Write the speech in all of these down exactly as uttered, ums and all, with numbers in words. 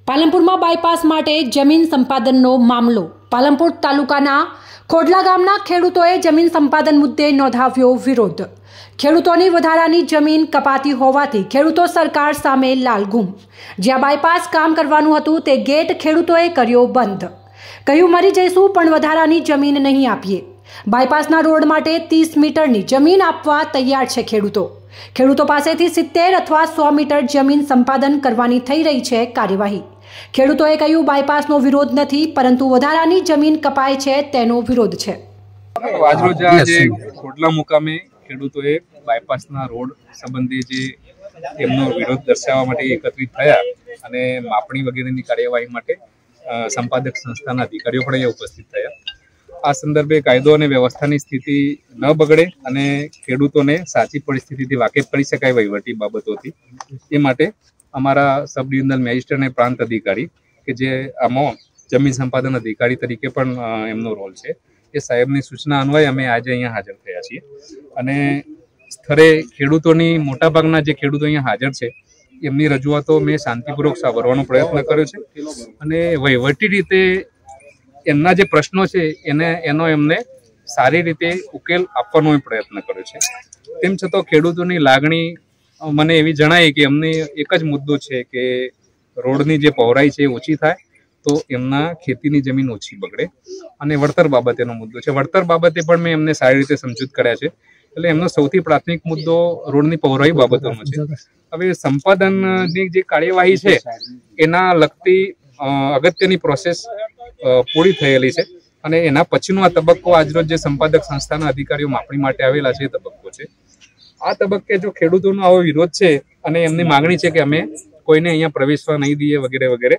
પાલનપુરમાં bypass માટે જમીન સંપાદનનો મામલો। પાલનપુર તાલુકાના ખોડલા ગામના ખેડૂતોએ જમીન સંપાદન મુદ્દે નોંધાવ્યો વિરોધ। ખેડૂતોની વધારાની જમીન કપાતી હોવાથી ખેડૂતો સરકાર સામે લાલઘૂમ। જ્યાં બાયપાસ કામ કરવાનું હતું તે ગેટ ખેડૂતોએ કર્યો બંધ। કહ્યું મરી જઈશું પણ વધારાની જમીન નહીં આપીએ। બાયપાસના રોડ માટે ત્રીસ મીટરની જમીન આપવા તૈયાર છે ખેડૂતો। ખેડૂતો પાસેથી સિત્તેર અથવા સો મીટર જમીન સંપાદન કરવાની થઈ રહી છે કાર્યવાહી। ખેડૂતોએ કહ્યું બાયપાસનો વિરોધ નથી પરંતુ વધારાની જમીન કપાય છે તેનો વિરોધ છે। આજરોજ આજે ખોડલા મુકામે ખેડૂતોએ બાયપાસના રોડ સંબંધે જે એમનો વિરોધ દર્શાવવા માટે એકત્રિત થયા અને માપણી વગેરેની કાર્યવાહી માટે સંપાદક સંસ્થાના અધિકારીઓ પણ અહીંયા ઉપસ્થિત થયા। આ સંદર્ભે કાયદો અને વ્યવસ્થાની સ્થિતિ ન બગડે અને ખેડૂતોને સાચી પરિસ્થિતિથી વાકેફ કરી શકાય વહીવટી બાબતોથી એ માટે અમારા સબ ડિવિઝનલ મેજિસ્ટ્રેટ અને પ્રાંત અધિકારી કે જે આમાં જમીન સંપાદન અધિકારી તરીકે પણ એમનો રોલ છે એ સાહેબની સૂચના અન્વયે અમે આજે અહીંયા હાજર થયા છીએ અને સ્થળે ખેડૂતોની મોટાભાગના જે ખેડૂતો અહીંયા હાજર છે એમની રજૂઆતો મેં શાંતિપૂર્વક સાંભળવાનો પ્રયત્ન કર્યો છે અને વહીવટી રીતે એમના જે પ્રશ્નો છે એને એનો એમને સારી રીતે ઉકેલ આપવાનો પ્રયત્ન કર્યો છે। તેમ છતાં ખેડૂતોની લાગણી મને એવી જણાય કે એમને એક જ મુદ્દો છે કે રોડની જે પહોળાઈ છે ઓછી થાય તો એમના ખેતીની જમીન ઓછી બગડે અને વળતર બાબતેનો મુદ્દો છે। વળતર બાબતે પણ મેં એમને સારી રીતે સમજૂત કર્યા છે એટલે એમનો સૌથી પ્રાથમિક મુદ્દો રોડની પહોળાઈ બાબતોનો છે। હવે સંપાદનની જે કાર્યવાહી છે એના લગતી અગત્યની પ્રોસેસ પૂરી થયેલી છે અને એના પછીનો આ તબક્કો આજરોજ જે સંપાદક સંસ્થાના અધિકારીઓ માપણી માટે આવેલા છે એ તબક્કો છે। આ તબક્કે જો ખેડૂતોનો આવો વિરોધ છે અને એમની માંગણી છે કે અમે કોઈને અહીંયા પ્રવેશવા નહીં દઈએ વગેરે વગેરે,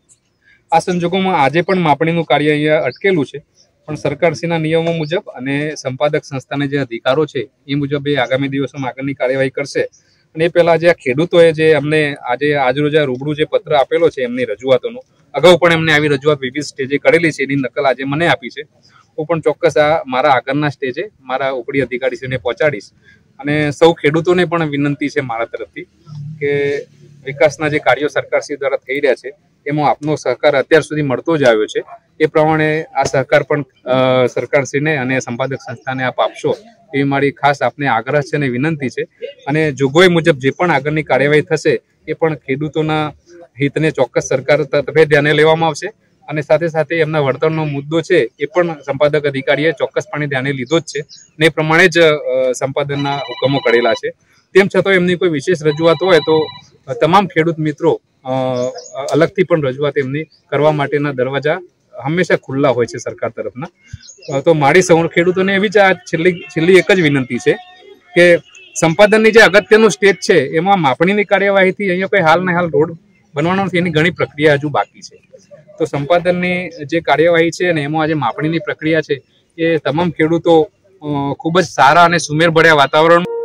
આ સંજોગોમાં આજે પણ માપણીનું કાર્ય અહીંયા અટકેલું છે પણ સરકારશ્રીના નિયમો મુજબ અને સંપાદક સંસ્થાને જે અધિકારો છે એ મુજબ એ આગામી દિવસોમાં આગળની કાર્યવાહી કરશે અને એ પહેલા જે ખેડૂતોએ જે અમને આજે આજરોજ આ રૂબરૂ જે પત્ર આપેલો છે એમની રજૂઆતોનો, અગાઉ પણ એમને આવી રજૂઆત વિવિધ સ્ટેજે કરેલી છે એની નકલ આજે મને આપી છે। હું પણ ચોક્કસ આ મારા આગળના સ્ટેજે મારા ઉપરી અધિકારીશ્રીને પહોંચાડીશ અને સૌ ખેડૂતોને પણ વિનંતી છે મારા તરફથી કે વિકાસના જે કાર્યો સરકારશ્રી દ્વારા થઈ રહ્યા છે એમાં આપનો સહકાર અત્યાર સુધી મળતો જ આવ્યો છે એ પ્રમાણે આ સહકાર પણ સરકારશ્રીને અને સંપાદક સંસ્થાને આપ આપશો એ મારી ખાસ આપને આગ્રહ છે અને વિનંતી છે અને જોગવાઈ મુજબ જે પણ આગળની કાર્યવાહી થશે એ પણ ખેડૂતોના હિતને ચોક્કસ સરકાર તરફે ધ્યાને લેવામાં આવશે અને સાથે સાથે એમના વળતરનો મુદ્દો છે એ પણ સંપાદક અધિકારીએ ચોક્કસપણે ધ્યાને લીધો જ છે અને એ પ્રમાણે જ સંપાદનના હુકમો કરેલા છે। તેમ છતાં એમની કોઈ વિશેષ રજૂઆત હોય તો તમામ ખેડૂત મિત્રો અલગથી પણ રજૂઆત એમની કરવા માટેના દરવાજા હંમેશા ખુલ્લા હોય છે સરકાર તરફના। તો મારી સૌ ખેડૂતોને એવી જ આ છેલ્લી છેલ્લી એક જ વિનંતી છે કે સંપાદનની જે અગત્યનું સ્ટેજ છે એમાં માપણીની કાર્યવાહીથી અહીંયા કોઈ હાલ ને હાલ રોડ બનવાનો નથી, એની ઘણી પ્રક્રિયા હજુ બાકી છે। તો સંપાદનની જે કાર્યવાહી છે અને એમાં આજે માપણીની પ્રક્રિયા છે એ તમામ ખેડૂતો ખૂબ જ સારા અને સુમેળ ભર્યા વાતાવરણ